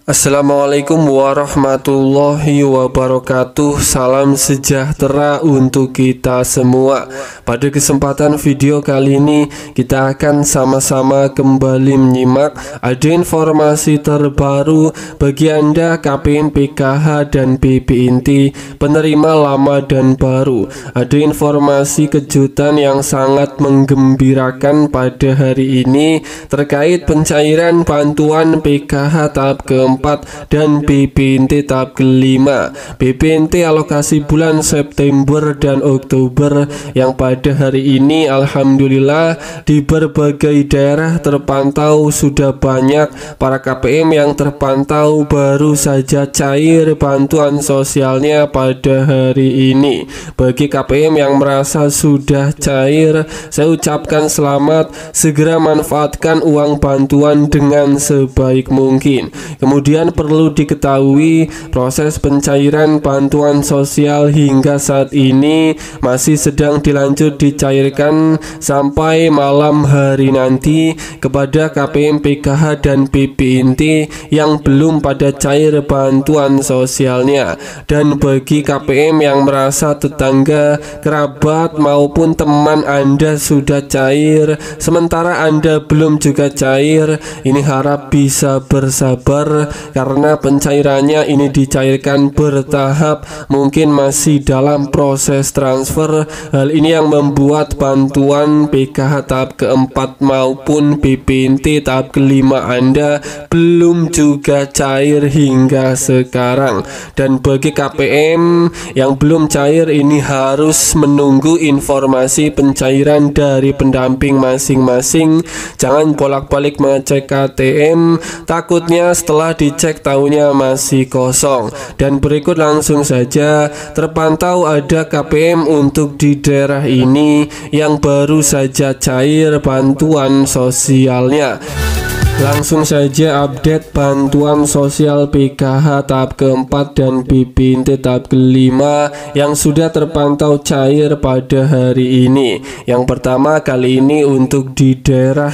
Assalamualaikum warahmatullahi wabarakatuh. Salam sejahtera untuk kita semua. Pada kesempatan video kali ini kita akan sama-sama kembali menyimak ada informasi terbaru bagi Anda KPM PKH dan BPNT penerima lama dan baru. Ada informasi kejutan yang sangat menggembirakan pada hari ini terkait pencairan bantuan PKH tahap keempat dan BPNT tahap kelima. BPNT alokasi bulan September dan Oktober yang pada hari ini alhamdulillah di berbagai daerah terpantau sudah banyak para KPM yang terpantau baru saja cair bantuan sosialnya pada hari ini. Bagi KPM yang merasa sudah cair, saya ucapkan selamat, segera manfaatkan uang bantuan dengan sebaik mungkin. Kemudian perlu diketahui proses pencairan bantuan sosial hingga saat ini masih sedang dilanjut dicairkan sampai malam hari nanti kepada KPM PKH dan BPNT yang belum pada cair bantuan sosialnya. Dan bagi KPM yang merasa tetangga, kerabat maupun teman Anda sudah cair sementara Anda belum juga cair, ini harap bisa bersabar karena pencairannya ini dicairkan bertahap, mungkin masih dalam proses transfer. Hal ini yang membuat bantuan PKH tahap keempat maupun BPNT tahap kelima Anda belum juga cair hingga sekarang. Dan bagi KPM yang belum cair ini harus menunggu informasi pencairan dari pendamping masing-masing. Jangan bolak-balik mengecek KTM, takutnya setelah dicek tahunya masih kosong. Dan berikut langsung saja terpantau ada KPM untuk di daerah ini yang baru saja cair bantuan sosialnya. Langsung saja update bantuan sosial PKH tahap keempat dan BPNT tahap kelima yang sudah terpantau cair pada hari ini. Yang pertama kali ini untuk di daerah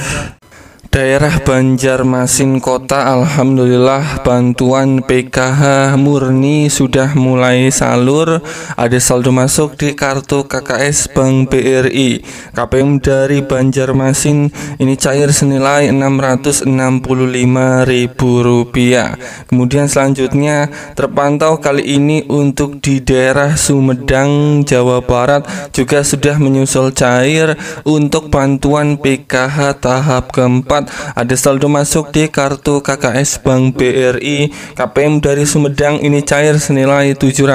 Banjarmasin Kota, alhamdulillah bantuan PKH murni sudah mulai salur. Ada saldo masuk di kartu KKS Bank BRI. KPM dari Banjarmasin ini cair senilai Rp665.000. Kemudian selanjutnya terpantau kali ini untuk di daerah Sumedang, Jawa Barat juga sudah menyusul cair untuk bantuan PKH tahap keempat. Ada saldo masuk di kartu KKS Bank BRI. KPM dari Sumedang ini cair senilai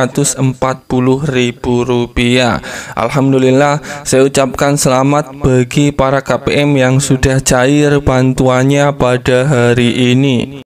Rp740.000. Alhamdulillah, saya ucapkan selamat bagi para KPM yang sudah cair bantuannya pada hari ini.